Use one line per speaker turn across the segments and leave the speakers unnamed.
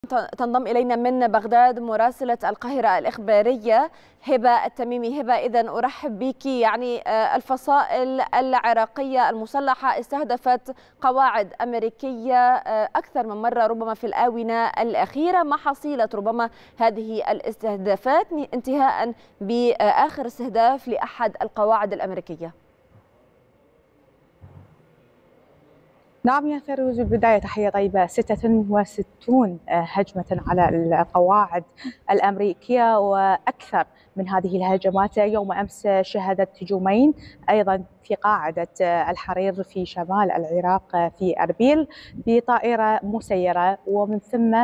تنضم إلينا من بغداد مراسلة القاهرة الإخبارية هبة التميمي. هبة، إذن أرحب بك. الفصائل العراقية المسلحة استهدفت قواعد أمريكية أكثر من مرة ربما في الآونة الأخيرة. ما حصيلة ربما هذه الاستهدافات انتهاء بآخر استهداف لأحد القواعد الأمريكية؟
نعم يا فيروز، بالبداية تحية طيبة. 66 هجمة على القواعد الأمريكية وأكثر من هذه الهجمات يوم أمس شهدت هجومين أيضا في قاعدة الحرير في شمال العراق في أربيل بطائرة مسيرة، ومن ثم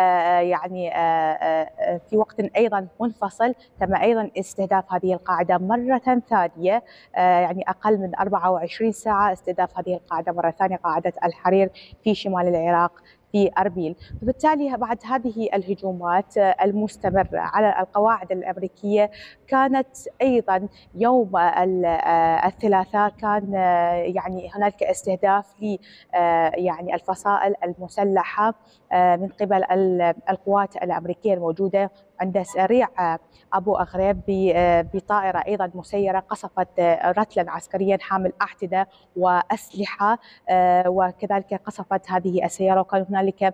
في وقت أيضا منفصل تم أيضا استهداف هذه القاعدة مرة ثانية، أقل من 24 ساعة استهداف هذه القاعدة مرة ثانية، قاعدة الحرير في شمال العراق في أربيل. وبالتالي بعد هذه الهجومات المستمرة على القواعد الأمريكية كانت أيضا يوم الثلاثاء كان هنالك استهداف للفصائل المسلحة من قبل القوات الأمريكية الموجودة عند سريع أبو أغريب بطائرة أيضا مسيرة قصفت رتلا عسكريا حامل أحدثة وأسلحة، وكذلك قصفت هذه السيارة، وكان هنالك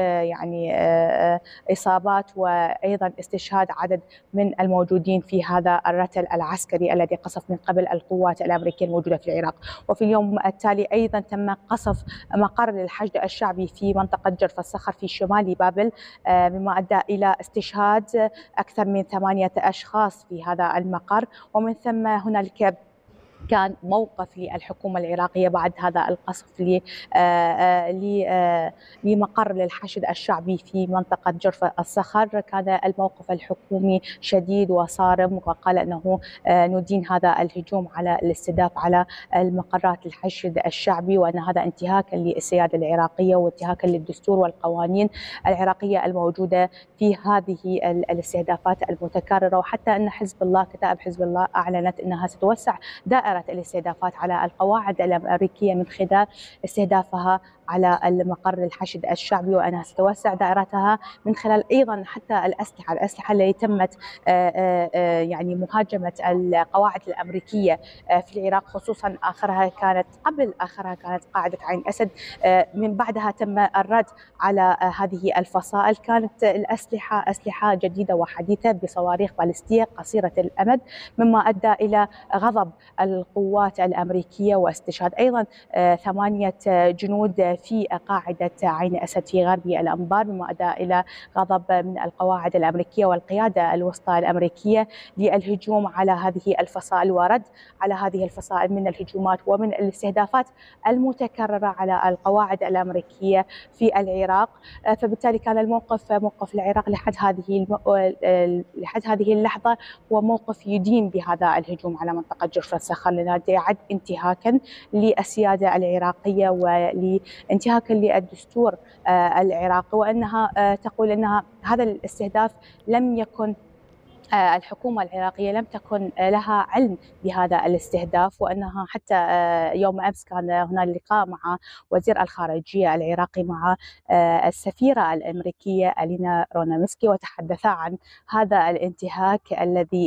إصابات وأيضا استشهاد عدد من الموجودين في هذا الرتل العسكري الذي قصف من قبل القوات الأمريكية الموجودة في العراق. وفي اليوم التالي أيضا تم قصف مقر للحشد الشعبي في منطقة جرف الصخر في شمال بابل، مما أدى إلى استشهاد أكثر من 8 أشخاص في هذا المقر. ومن ثم هنالك كان موقف للحكومة العراقية بعد هذا القصف لمقر للحشد الشعبي في منطقة جرف الصخر. كان الموقف الحكومي شديد وصارم، وقال أنه ندين هذا الهجوم على الاستهداف على المقرات الحشد الشعبي، وأن هذا انتهاكا للسيادة العراقية وانتهاكا للدستور والقوانين العراقية الموجودة في هذه الاستهدافات المتكررة. وحتى أن كتائب حزب الله أعلنت أنها ستوسع دائرة الاستهدافات على القواعد الأمريكية من خلال استهدافها على المقر الحشد الشعبي، وأنها ستوسع دائرتها من خلال أيضا حتى الأسلحة التي تمت مهاجمة القواعد الأمريكية في العراق، خصوصا قبل آخرها كانت قاعدة عين أسد، من بعدها تم الرد على هذه الفصائل. كانت أسلحة جديدة وحديثة بصواريخ باليستية قصيرة الأمد، مما أدى إلى غضب القوات الأمريكية واستشهاد أيضا 8 جنود في قاعدة عين أسد في غربي الأنبار، مما أدى إلى غضب من القواعد الأمريكية والقيادة الوسطى الأمريكية للهجوم على هذه الفصائل ورد على هذه الفصائل من الهجومات ومن الاستهدافات المتكررة على القواعد الأمريكية في العراق. فبالتالي كان موقف العراق لحد هذه اللحظة هو موقف يدين بهذا الهجوم على منطقة جرف الصخر، لأنه يعد انتهاكا للسيادة العراقية وانتهاكا للدستور العراقي، وأنها تقول أن هذا الاستهداف لم يكن الحكومة العراقية لم تكن لها علم بهذا الاستهداف، وأنها حتى يوم أمس كان هناك لقاء مع وزير الخارجية العراقي مع السفيرة الأمريكية ألينا رونامسكي، وتحدثا عن هذا الانتهاك الذي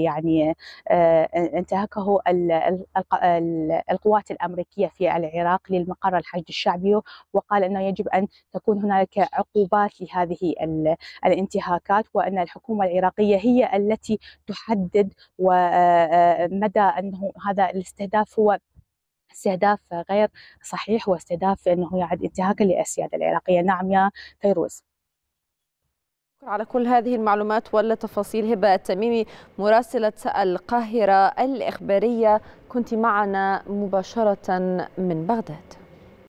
انتهكه القوات الأمريكية في العراق للمقر الحشد الشعبي، وقال أنه يجب أن تكون هناك عقوبات لهذه الانتهاكات، وأن الحكومة العراقية هي التي تحدد ومدى أنه هذا الاستهداف هو استهداف غير صحيح واستهداف أنه يعد انتهاكا للسيادة العراقية. نعم يا فيروز.
على كل هذه المعلومات والتفاصيل هبة التميمي مراسلة القاهرة الإخبارية، كنت معنا مباشرة من بغداد.